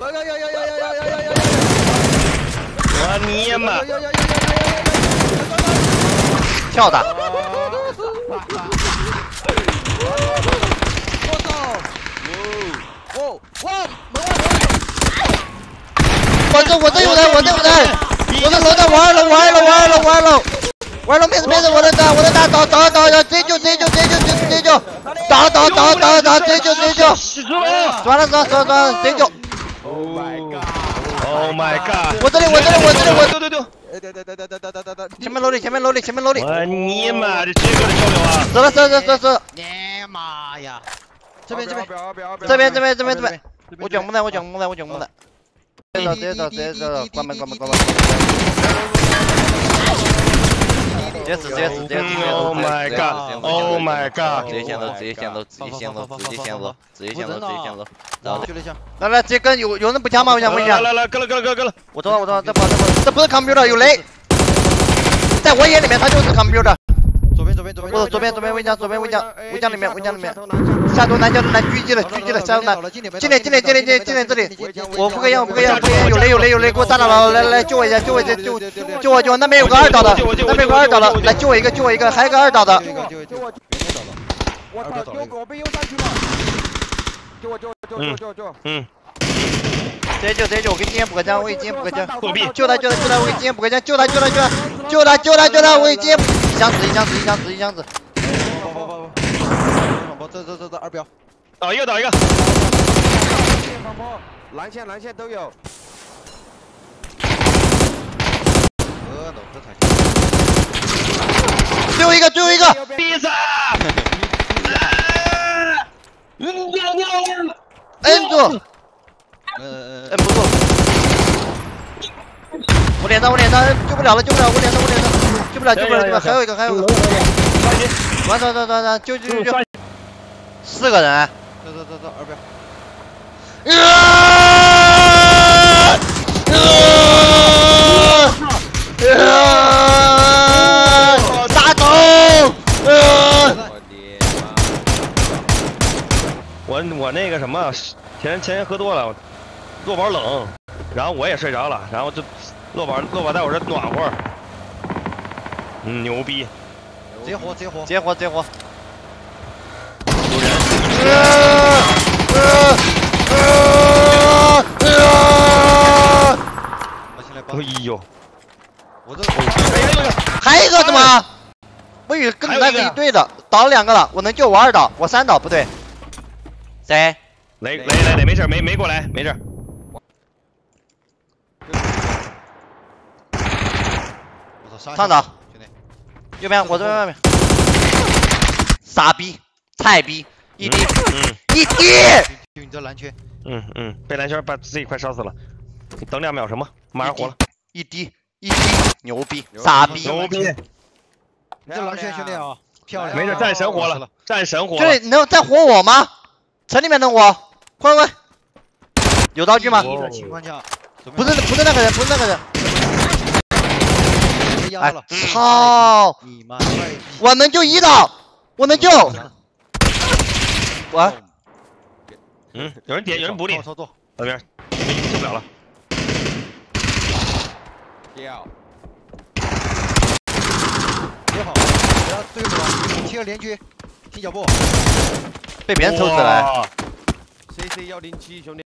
我尼玛！ 跳打！我这有人，我这楼道，玩了，妹子，我的打，倒，追救，直接救，打，追救，抓了，直接救。 Oh my god！ 我这里， 对， 前面楼里。 我尼玛，这直接给我跳流啊！ 走。 你妈呀！ 这边，我卷木的。直接走，关门。直接死 ！Oh my god！ 直接先走。来，直接跟有人补枪吗？我想问一下。 来，跟了。 我知道，这跑，这不是 computer， 有雷。在我眼里面，他就是 computer。左边围墙里面，下头南狙击了，下头南，进来这里，我不可以让，有雷，给我炸倒了，来救我一下，救我，那边有个二倒的，来救我一个，还有个二倒的。 我操，我被右上去了，救！ 直接救，我给经验补个枪，救他，我给经验补个枪，我给经验一箱子。这二标， 倒一个。 蓝线都有。 最后一个， 闭嘴！ 摁住。摁不住。我脸上，救不了，我脸上，救不了，还有一个。完，救，4个人。走，二标。杀狗！ 我那个什么，前天喝多了，落宝冷，然后我也睡着了，然后就落宝在我这暖和。牛逼！ 直接活！ 有人！哎呦！ 我这还有一个怎么？我以为跟那个一队的，倒了2个了，我能救我2倒，我3倒，不对。谁？ 雷，没事，没过来，没事。 上岛，兄弟，右边，我这边外面。傻逼，菜逼，一滴。你这蓝圈。 被蓝圈把自己快烧死了。你等2秒什么？马上活了。 一滴，牛逼，傻逼， 牛逼！ 这蓝圈兄弟啊，漂亮。 没事，战神活了。 对，能再活我吗？城里面能活，快！有道具吗？ 情况下， 不是那个人。哎，操！我能救1倒，我能救。我。 有人点，有人补你。 操作。 那边救不了了。 掉。 别跑，不要对付了，切个连狙，听脚步。 被别人抽死了。 CC107兄弟。